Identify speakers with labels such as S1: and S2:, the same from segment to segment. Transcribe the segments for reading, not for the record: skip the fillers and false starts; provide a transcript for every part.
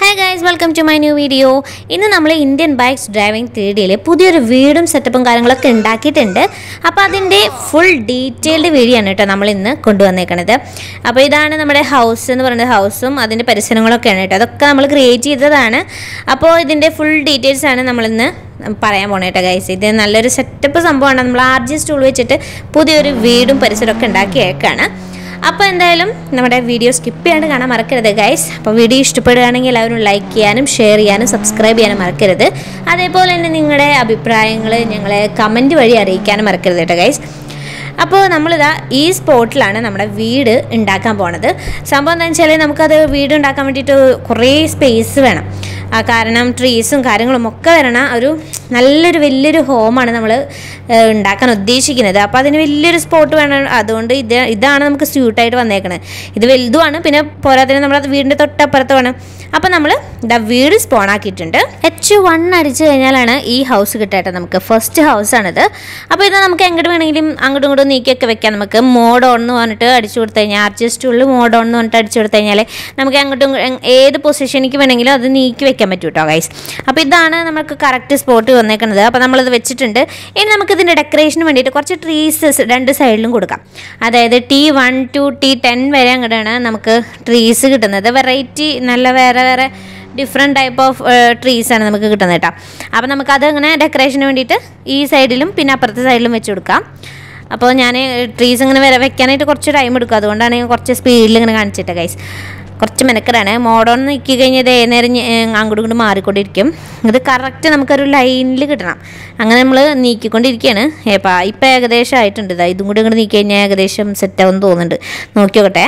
S1: Hi guys, welcome to my new video. ഇന്ന് നമ്മൾ Indian bikes driving 3Dയിൽ പുതിയൊരു വീടും സെറ്റപ്പും കാര്യങ്ങളൊക്കെ ഉണ്ടാക്കിയിട്ടുണ്ട്. അപ്പോൾ അതിൻ്റെ ഫുൾ ഡീറ്റെയിൽഡ് വീഡിയോ ആണ് കേട്ടോ നമ്മൾ ഇന്ന് കൊണ്ടുവന്നേക്കണത്. അപ്പോൾ ഇതാണ് നമ്മുടെ ഹൗസ് എന്ന് പറയുന്നത്, ഹൗസും അതിൻ്റെ പരിസരങ്ങളൊക്കെയാണ് കേട്ടോ. അതൊക്കെ നമ്മൾ ക്രിയേറ്റ് ചെയ്തതാണ്. അപ്പോൾ ഇതിൻ്റെ ഫുൾ ഡീറ്റെയിൽസ് ആണ് നമ്മളിന്ന് പറയാൻ പോണേ കേട്ടോ ഗൈസ്. ഇത് നല്ലൊരു സെറ്റപ്പ് സംഭവമാണ്. നമ്മൾ RGS ടൂൾ വെച്ചിട്ട് പുതിയൊരു വീടും പരിസരമൊക്കെ ഉണ്ടാക്കിയേക്കാണ്. അപ്പോൾ എന്തായാലും നമ്മുടെ വീഡിയോ സ്കിപ്പ് ചെയ്യാണ്ട് കാണാൻ മറക്കരുത് ഗൈസ്. അപ്പോൾ വീഡിയോ ഇഷ്ടപ്പെടുകയാണെങ്കിൽ എല്ലാവരും ലൈക്ക് ചെയ്യാനും ഷെയർ ചെയ്യാനും സബ്സ്ക്രൈബ് ചെയ്യാനും മറക്കരുത്. അതേപോലെ തന്നെ നിങ്ങളുടെ അഭിപ്രായങ്ങൾ ഞങ്ങളെ കമൻറ്റ് വഴി അറിയിക്കാനും മറക്കരുത് കേട്ടോ ഗൈസ്. അപ്പോൾ നമ്മളിതാ ഈ സ്പോട്ടിലാണ് നമ്മുടെ വീട് ഉണ്ടാക്കാൻ പോണത്. സംഭവം എന്താണെന്ന് വെച്ചാൽ നമുക്കത് വീട് ഉണ്ടാക്കാൻ വേണ്ടിയിട്ട് കുറേ സ്പേസ് വേണം. കാരണം ട്രീസും കാര്യങ്ങളും ഒക്കെ വരണം. ഒരു നല്ലൊരു വലിയൊരു ഹോമാണ് നമ്മൾ ഉണ്ടാക്കാൻ ഉദ്ദേശിക്കുന്നത്. അപ്പോൾ അതിന് വലിയൊരു സ്പോട്ട് വേണം. അതുകൊണ്ട് ഇതാണ് നമുക്ക് സ്യൂട്ടായിട്ട് വന്നേക്കണത്. ഇത് വലുതുമാണ്, പിന്നെ പോരാത്തതിന് നമ്മളത് വീടിൻ്റെ തൊട്ടപ്പുറത്ത് വേണം. അപ്പോൾ നമ്മൾ ഇതാ വീട് സ്പോണാക്കിയിട്ടുണ്ട്. H1 അടിച്ചു കഴിഞ്ഞാലാണ് ഈ ഹൗസ് കിട്ടട്ടെ. നമുക്ക് ഫസ്റ്റ് ഹൗസാണിത്. അപ്പോൾ ഇത് നമുക്ക് എങ്ങോട്ട് വേണമെങ്കിലും അങ്ങോട്ടും ഇങ്ങോട്ടും നീക്കിയൊക്കെ വെക്കാം. നമുക്ക് മോഡ് ഓൺ എന്ന് പറഞ്ഞിട്ട് അടിച്ചു കൊടുത്തു കഴിഞ്ഞാൽ, RGS ടൂളിൽ മോഡ് ഓൺ എന്ന് പറഞ്ഞിട്ട് അടിച്ചു കൊടുത്തു കഴിഞ്ഞാൽ നമുക്ക് അങ്ങോട്ടും ഏത് പൊസിഷനിലേക്ക് വേണമെങ്കിലും അത് നീക്കി വെക്കാൻ പറ്റും കേട്ടോ ഗൈസ്. അപ്പോൾ ഇതാണ് നമുക്ക് കറക്റ്റ് സ്പോട്ട് വന്നേക്കുന്നത്. അപ്പോൾ നമ്മളിത് വെച്ചിട്ടുണ്ട്. ഇനി നമുക്കിതിൻ്റെ ഡെക്കറേഷന് വേണ്ടിയിട്ട് കുറച്ച് ട്രീസ് രണ്ട് സൈഡിലും കൊടുക്കാം. അതായത് T1 to T10 വരെ അങ്ങോട്ടാണ് നമുക്ക് ട്രീസ് കിട്ടുന്നത്. വെറൈറ്റി നല്ല വേറെ ഡിഫറെൻറ്റ് ടൈപ്പ് ഓഫ് ട്രീസാണ് നമുക്ക് കിട്ടുന്നത് കേട്ടോ. അപ്പോൾ നമുക്കത് അങ്ങനെ ഡെക്കറേഷന് വേണ്ടിയിട്ട് ഈ സൈഡിലും പിന്നെ അപ്പുറത്തെ സൈഡിലും വെച്ച് കൊടുക്കാം. അപ്പോൾ ഞാൻ ട്രീസ് ഇങ്ങനെ വെക്കാനായിട്ട് കുറച്ച് ടൈം എടുക്കും. അതുകൊണ്ടാണ് കുറച്ച് സ്പീഡിൽ ഇങ്ങനെ കാണിച്ചിട്ട് ഗൈസ്. കുറച്ച് മെനക്കെടാണ്. മോഡേൺ നിൽക്കി കഴിഞ്ഞാൽ നേരം അങ്ങോട്ടും ഇങ്ങോട്ട് മാറിക്കൊണ്ടിരിക്കും. ഇത് കറക്റ്റ് നമുക്കൊരു ലൈനിൽ കിട്ടണം. അങ്ങനെ നമ്മൾ നീക്കിക്കൊണ്ടിരിക്കുകയാണ്. ഇപ്പം ഏകദേശം ആയിട്ടുണ്ട്. ഇതും കൂടി ഇങ്ങോട്ട് നീക്കി കഴിഞ്ഞാൽ ഏകദേശം സെറ്റാവുമെന്ന് തോന്നുന്നുണ്ട്. നോക്കി നോക്കട്ടെ.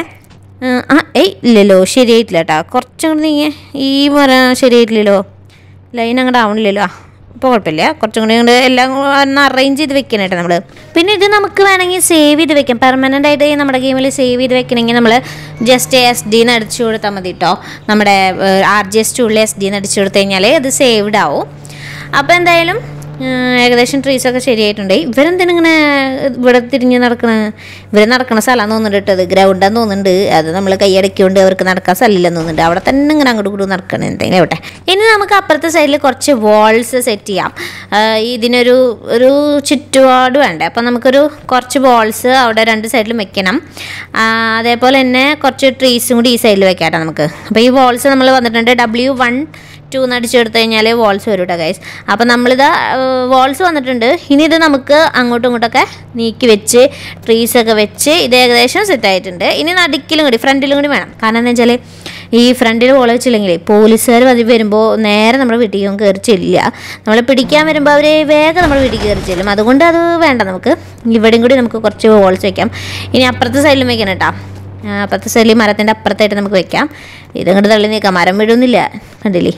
S1: ഇല്ലല്ലോ, ശരിയായിട്ടില്ല കേട്ടോ. കുറച്ചും കൂടി നീങ്ങി ഈ ശരിയായിട്ടില്ലല്ലോ, ലൈൻ അങ്ങോട്ട് ആവണില്ലല്ലോ. അപ്പോൾ കുഴപ്പമില്ല, കുറച്ചും കൂടി ഇങ്ങോട്ട് എല്ലാം ഒന്ന് അറേഞ്ച് ചെയ്ത് വെക്കണം കേട്ടോ നമ്മൾ. പിന്നെ ഇത് നമുക്ക് വേണമെങ്കിൽ സേവ് ചെയ്ത് വെക്കാം. പെർമനൻ്റ് ആയിട്ട് നമ്മുടെ ഗെയിമിൽ സേവ് ചെയ്ത് വെക്കണമെങ്കിൽ നമ്മൾ ജസ്റ്റ് SD എന്ന് അടിച്ചു കൊടുത്താൽ മതി കേട്ടോ. നമ്മുടെ RGS ടൂളിൽ SD എന്ന് അടിച്ചു കൊടുത്തു കഴിഞ്ഞാൽ അത് സേവ്ഡ് ആവും. അപ്പോൾ എന്തായാലും ഏകദേശം ട്രീസൊക്കെ ശരിയായിട്ടുണ്ട്. ഇവരെന്തിനിങ്ങനെ ഇവിടെ തിരിഞ്ഞ് ഇവർ നടക്കണ സ്ഥലമാണെന്ന് തോന്നുന്നുണ്ട് കേട്ടോ. അത് ഗ്രൗണ്ടാന്ന് തോന്നുന്നുണ്ട്. അത് നമ്മൾ കൈയടക്കിക്കൊണ്ട് അവർക്ക് നടക്കാൻ സ്ഥലമില്ലെന്ന് തോന്നുന്നുണ്ട്. അവിടെ തന്നെ ഇങ്ങനെ അങ്ങോട്ട് കൂടെ നടക്കണം. എന്തെങ്കിലും ആവട്ടെ. ഇനി നമുക്ക് അപ്പുറത്തെ സൈഡിൽ കുറച്ച് വാൾസ് സെറ്റ് ചെയ്യാം. ഇതിനൊരു ചുറ്റുപാട് വേണ്ടേ. അപ്പോൾ നമുക്കൊരു കുറച്ച് വാൾസ് അവിടെ രണ്ട് സൈഡിലും വെക്കണം. അതേപോലെ തന്നെ കുറച്ച് ട്രീസും കൂടി ഈ സൈഡിൽ വെക്കാം നമുക്ക്. അപ്പോൾ ഈ വാൾസ് നമ്മൾ വന്നിട്ടുണ്ട് W1-2 അടിച്ചു കൊടുത്തു കഴിഞ്ഞാൽ വാൾസ് വരും കേട്ടോ ഗൈസ്. അപ്പോൾ നമ്മളിത് വാൾസ് വന്നിട്ടുണ്ട്. ഇനി ഇത് നമുക്ക് അങ്ങോട്ടും ഇങ്ങോട്ടൊക്കെ നീക്കി വെച്ച് ട്രീസൊക്കെ വെച്ച് ഇത് ഏകദേശം സെറ്റായിട്ടുണ്ട്. ഇനി നടുക്കിലും കൂടി ഫ്രണ്ടിലും കൂടി വേണം. കാരണം എന്താ വെച്ചാൽ ഈ ഫ്രണ്ടിൽ വോൾ വെച്ചില്ലെങ്കിൽ പോലീസുകാർ അത് വരുമ്പോൾ നേരെ നമ്മുടെ വീട്ടിലേക്കും കയറി ചെല്ലില്ല. നമ്മൾ പിടിക്കാൻ വരുമ്പോൾ അവർ വേഗം നമ്മുടെ വീട്ടിൽ കയറി ചെല്ലും. അതുകൊണ്ട് അത് വേണ്ട. നമുക്ക് ഇവിടെയും കൂടി നമുക്ക് കുറച്ച് വാൾസ് വെക്കാം. ഇനി അപ്പുറത്തെ സൈഡിലും വെക്കണം കേട്ടോ. അപ്പുറത്തെ സൈഡിൽ മരത്തിൻ്റെ അപ്പുറത്തായിട്ട് നമുക്ക് വെക്കാം. ഇതങ്ങോട്ട് തള്ളി നീക്കാം. മരം വീഴൊന്നുമില്ല, കണ്ടില്ലേ.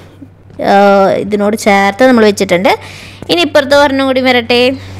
S1: ഇതിനോട് ചേർത്ത് നമ്മൾ വെച്ചിട്ടുണ്ട്. ഇനി ഇപ്പുറത്ത് ഒരെണ്ണം കൂടി വരട്ടെ.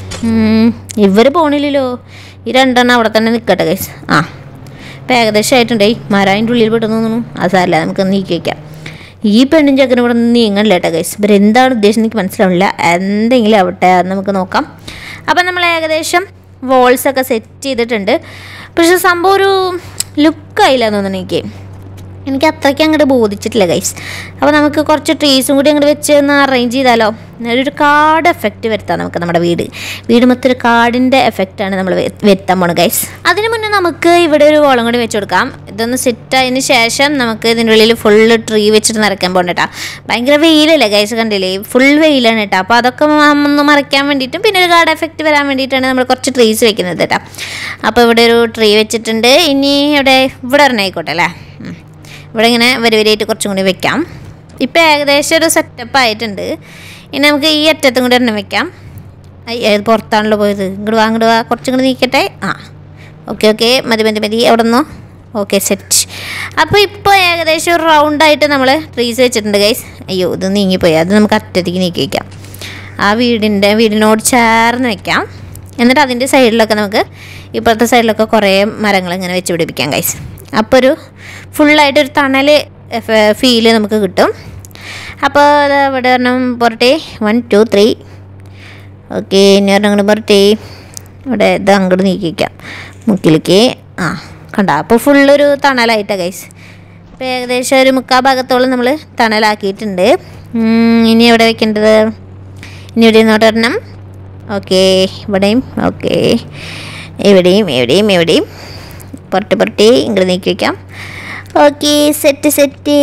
S1: ഇവർ പോണില്ലല്ലോ. ഈ രണ്ടെണ്ണം അവിടെ തന്നെ നിൽക്കട്ടെ ഗൈസ്. ഇപ്പം ഏകദേശം ആയിട്ടുണ്ടേ. മരം അതിൻ്റെ ഉള്ളിൽ പെട്ടെന്ന് തോന്നുന്നു. അത് സാരമില്ല, നമുക്ക് നീക്കി വയ്ക്കാം. ഈ പെണ്ണും ചക്കനും ഇവിടെ നിന്ന് നീങ്ങണില്ല കേട്ടോ ഗൈസ്. ഇവരെന്താണ് ഉദ്ദേശം എനിക്ക് മനസ്സിലാവില്ല. എന്തെങ്കിലും ആവട്ടെ, അത് നമുക്ക് നോക്കാം. അപ്പം നമ്മൾ ഏകദേശം വോൾസൊക്കെ സെറ്റ് ചെയ്തിട്ടുണ്ട്. പക്ഷെ സംഭവം ഒരു ലുക്കായില്ല തോന്നുന്നു എനിക്ക് അത്രയ്ക്ക് അങ്ങോട്ട് ബോധിച്ചിട്ടില്ല ഗൈസ്. അപ്പോൾ നമുക്ക് കുറച്ച് ട്രീസും കൂടി അങ്ങോട്ട് വെച്ച് ഒന്ന് അറേഞ്ച് ചെയ്താലോ. ഒരു കാർഡ് എഫക്റ്റ് വരുത്താം നമുക്ക്. നമ്മുടെ വീട് മൊത്തം ഒരു കാർഡിൻ്റെ എഫക്റ്റാണ് നമ്മൾ വരുത്താൻ പോണത് ഗൈസ്. അതിന് മുന്നേ നമുക്ക് ഇവിടെ ഒരു വോളം കൂടി വെച്ച് കൊടുക്കാം. ഇതൊന്ന് സെറ്റ് ആയതിന് ശേഷം നമുക്ക് ഇതിൻ്റെ ഉള്ളിൽ ഫുള്ള് ട്രീ വെച്ചിട്ട് നിറയ്ക്കാൻ പോകണം കേട്ടോ. ഭയങ്കര വെയിലല്ലേ ഗൈസ്, കണ്ടില്ലേ, ഫുൾ വെയിലാണ് കേട്ടോ. അപ്പോൾ അതൊക്കെ ഒന്ന് മറയ്ക്കാൻ വേണ്ടിയിട്ടും പിന്നെ ഒരു കാർഡ് എഫക്റ്റ് വരാൻ വേണ്ടിയിട്ടാണ് നമ്മൾ കുറച്ച് ട്രീസ് വെക്കുന്നത് കേട്ടോ. അപ്പോൾ ഇവിടെ ഒരു ട്രീ വെച്ചിട്ടുണ്ട്. ഇനി ഇവിടെ ഒരെണ്ണായിക്കോട്ടെ അല്ലേ. ഇവിടെ ഇങ്ങനെ വരിവരിയായിട്ട് കുറച്ചും കൂടി വെക്കാം. ഇപ്പോൾ ഏകദേശം ഒരു സെറ്റപ്പ് ആയിട്ടുണ്ട്. ഇനി നമുക്ക് ഈ അറ്റത്തും കൂടി ഒരെണ്ണം വെക്കാം. പുറത്താണല്ലോ പോയത്. ഇങ്ങോട്ട് വാ കുറച്ചും കൂടി നീക്കട്ടെ. ഓക്കെ മതി അവിടെ നിന്നോ. Okay, set. അപ്പോൾ ഇപ്പോൾ ഏകദേശം ഒരു റൗണ്ടായിട്ട് നമ്മൾ ട്രീസ് വെച്ചിട്ടുണ്ട് ഗൈസ്. അയ്യോ, ഇത് നീങ്ങിപ്പോയി. അത് നമുക്ക് അറ്റത്തേക്ക് നീക്കി വയ്ക്കാം. ആ വീടിനോട് ചേർന്ന് വെക്കാം. എന്നിട്ട് അതിൻ്റെ സൈഡിലൊക്കെ നമുക്ക് ഇപ്പോഴത്തെ സൈഡിലൊക്കെ കുറേ മരങ്ങൾ ഇങ്ങനെ വെച്ച് പിടിപ്പിക്കാം ഗൈസ്. അപ്പോൾ ഒരു ഫുള്ളായിട്ടൊരു തണൽ ഫീല് നമുക്ക് കിട്ടും. അപ്പോൾ ഇവിടെ ഒരെണ്ണം പോരട്ടെ. 1 2 3. ഓക്കെ, ഇനി ഒരെണ്ണം അങ്ങോട്ട് പോരട്ടെ. ഇവിടെ ഇത് അങ്ങോട്ട് നീക്കി വയ്ക്കാം മുക്കിലേക്ക്. കണ്ട. അപ്പോൾ ഫുള്ളൊരു തണലായിട്ടാണ് ഗൈസ്. ഇപ്പോൾ ഏകദേശം ഒരു മുക്കാൽ ഭാഗത്തോളം നമ്മൾ തണലാക്കിയിട്ടുണ്ട്. ഇനി എവിടെ വെക്കേണ്ടത്? ഇനി ഇവിടെ ഇങ്ങോട്ട് വരണം. ഓക്കെ, ഇവിടെയും ഓക്കെ, എവിടെയും പുറത്ത് ഇങ്ങോട്ട് നീക്കി വയ്ക്കാം. Okay, set.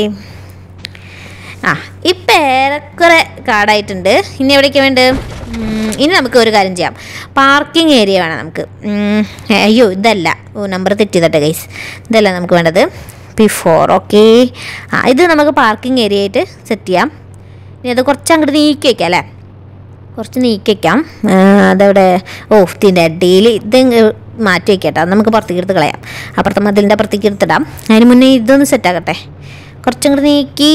S1: ഇപ്പം ഏറെക്കുറെ കാടായിട്ടുണ്ട്. ഇനി എവിടേക്ക് വേണ്ടത്? ഇനി നമുക്ക് ഒരു കാര്യം ചെയ്യാം. പാർക്കിംഗ് ഏരിയ വേണം നമുക്ക്. അയ്യോ, ഇതല്ല, നമ്പർ തെറ്റിയതട്ടെ ഗൈസ്. ഇതല്ല നമുക്ക് വേണ്ടത്, P4. ഓക്കെ, ഇത് നമുക്ക് പാർക്കിംഗ് ഏരിയ ആയിട്ട് സെറ്റ് ചെയ്യാം. ഇനി അത് കുറച്ച് അങ്ങോട്ട് നീക്കി വയ്ക്കാം അല്ലേ? കുറച്ച് നീക്കി വയ്ക്കാം. അതവിടെ ഇതിൻ്റെ അടിയിൽ ഇത് മാറ്റി വയ്ക്കട്ടോ. നമുക്ക് പുറത്തേക്ക് എടുത്ത് കളയാം. അപ്പുറത്തെ മതിലിൻ്റെ അപ്പുറത്തേക്ക് എടുത്തിടാം. അതിന് മുന്നേ ഇതൊന്ന് സെറ്റാക്കട്ടെ. കുറച്ചങ്ങോട്ട് നീക്കി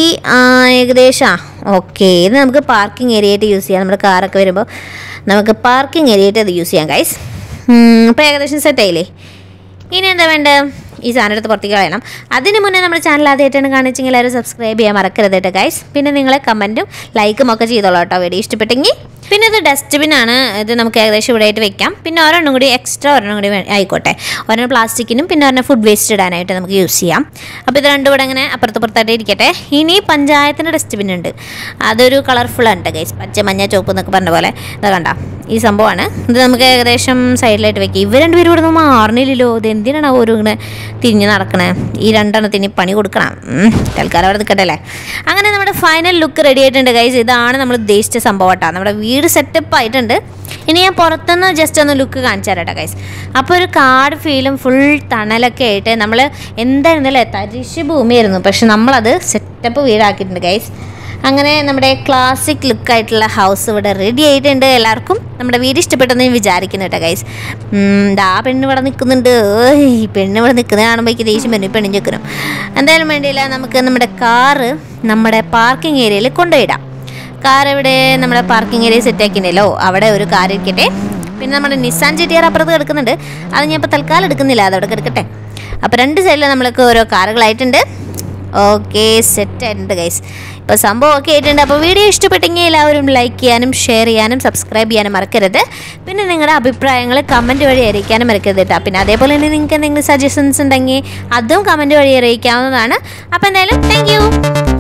S1: ഏകദേശം ഓക്കെ. ഇത് നമുക്ക് പാർക്കിംഗ് ഏരിയ ആയിട്ട് യൂസ് ചെയ്യാം. നമ്മുടെ കാറൊക്കെ വരുമ്പോൾ നമുക്ക് പാർക്കിംഗ് ഏരിയ ആയിട്ട് അത് യൂസ് ചെയ്യാം ഗൈസ്. അപ്പോൾ ഏകദേശം സെറ്റായില്ലേ? ഇനി എന്താ വേണ്ടത്? ഈ സാധനം എടുത്ത് പുറത്തേക്ക് കളയണം. അതിന് മുന്നേ നമ്മുടെ ചാനൽ ആദ്യമായിട്ടാണ് കാണിച്ചെങ്കിൽ എല്ലാവരും സബ്സ്ക്രൈബ് ചെയ്യാൻ മറക്കരുത് കേട്ടോ ഗൈസ്. പിന്നെ നിങ്ങൾ കമൻറ്റും ലൈക്കും ഒക്കെ ചെയ്തോളൂ കേട്ടോ വീഡിയോ ഇഷ്ടപ്പെട്ടെങ്കിൽ. പിന്നെ ഇത് ഡസ്റ്റ്ബിനാണ്. ഇത് നമുക്ക് ഏകദേശം ഇവിടെ ആയിട്ട് വെക്കാം. പിന്നെ ഒരെണ്ണം കൂടി ആയിക്കോട്ടെ. ഒരെണ്ണം പ്ലാസ്റ്റിക്കിനും പിന്നെ ഒരെണ്ണം ഫുഡ് വേസ്റ്റ് ഇടാനായിട്ട് നമുക്ക് യൂസ് ചെയ്യാം. അപ്പോൾ ഇത് രണ്ടും കൂടെ ഇങ്ങനെ പുറത്തായിട്ട് ഇരിക്കട്ടെ. ഇനി പഞ്ചായത്തിൻ്റെ ഡസ്റ്റ്ബിൻ ഉണ്ട്. അതൊരു കളർഫുള്ളാണ് ഗൈസ്. പച്ച, മഞ്ഞ, ചുവപ്പ് എന്നൊക്കെ പറഞ്ഞ പോലെ. ഇത് കണ്ട ഈ സംഭവമാണ്. ഇത് നമുക്ക് ഏകദേശം സൈഡിലായിട്ട് വെക്കാം. ഇവർ രണ്ടുപേരും ഇവിടെ നിന്ന് മാറണില്ലല്ലോ. ഇത് എന്തിനാണ് ഓരോ ഇങ്ങനെ തിരിഞ്ഞ് നടക്കണേ? ഈ രണ്ടെണ്ണത്തിന് പണി കൊടുക്കണം. തൽക്കാലം അവിടെ നിൽക്കട്ടെ അല്ലേ? അങ്ങനെ നമ്മുടെ ഫൈനൽ ലുക്ക് റെഡി ആയിട്ടുണ്ട് ഗൈസ്. ഇതാണ് നമ്മൾ ഉദ്ദേശിച്ച സംഭവം കേട്ടോ. നമ്മുടെ വീട് സെറ്റപ്പ് ആയിട്ടുണ്ട്. ഇനി ഞാൻ പുറത്തുനിന്ന് ജസ്റ്റ് ഒന്ന് ലുക്ക് കാണിച്ചു തരാം കേട്ടോ ഗൈസ്. അപ്പോൾ ഒരു കാട് ഫീലും ഫുൾ തണലൊക്കെ ആയിട്ട് നമ്മൾ എന്തായിരുന്നല്ലേ തരിശ് ഭൂമിയായിരുന്നു. പക്ഷെ നമ്മളത് സെറ്റപ്പ് വീടാക്കിയിട്ടുണ്ട് ഗൈസ്. അങ്ങനെ നമ്മുടെ ക്ലാസിക് ലുക്കായിട്ടുള്ള ഹൗസ് ഇവിടെ റെഡി ആയിട്ടുണ്ട്. എല്ലാവർക്കും നമ്മുടെ വീട് ഇഷ്ടപ്പെട്ടെന്ന് ഞാൻ വിചാരിക്കുന്നു കേട്ടോ ഗൈസ്. പെണ്ണ് ഇവിടെ നിൽക്കുന്നുണ്ട്. ഈ പെണ്ണ് ഇവിടെ നിൽക്കുന്നത് കാണുമ്പോൾ എനിക്ക് ദേഷ്യം വരും. പെണ്ണിന് ചെക്കണം. എന്തായാലും വേണ്ടിയില്ല, നമുക്ക് നമ്മുടെ കാറ് നമ്മുടെ പാർക്കിംഗ് ഏരിയയിൽ കൊണ്ടുപോയിടാം. കാർ ഇവിടെ നമ്മുടെ പാർക്കിംഗ് ഏരിയ സെറ്റാക്കിയിട്ടുണ്ടല്ലോ, അവിടെ ഒരു കാർ ഇരിക്കട്ടെ. പിന്നെ നമ്മുടെ നിസാൻ GTR അപ്പുറത്ത് കിടക്കുന്നുണ്ട്. അത് ഞാൻ ഇപ്പോൾ തൽക്കാലം എടുക്കുന്നില്ല, അതവിടെ കിടക്കട്ടെ. അപ്പോൾ രണ്ട് സൈഡിൽ നമ്മൾക്ക് ഓരോ കാറുകളായിട്ടുണ്ട്. ഓക്കെ, സെറ്റായിട്ടുണ്ട് ഗൈസ്. ഇപ്പോൾ സംഭവം ഒക്കെ ആയിട്ടുണ്ട്. അപ്പോൾ വീഡിയോ ഇഷ്ടപ്പെട്ടെങ്കിൽ എല്ലാവരും ലൈക്ക് ചെയ്യാനും ഷെയർ ചെയ്യാനും സബ്സ്ക്രൈബ് ചെയ്യാനും മറക്കരുത്. പിന്നെ നിങ്ങളുടെ അഭിപ്രായങ്ങൾ കമൻറ്റ് വഴി അറിയിക്കാനും മറക്കരുത് കേട്ടോ. പിന്നെ അതേപോലെ തന്നെ നിങ്ങൾക്ക് എന്തെങ്കിലും സജഷൻസ് ഉണ്ടെങ്കിൽ അതും കമൻറ്റ് വഴി അറിയിക്കാവുന്നതാണ്. അപ്പോൾ എന്തായാലും താങ്ക് യു.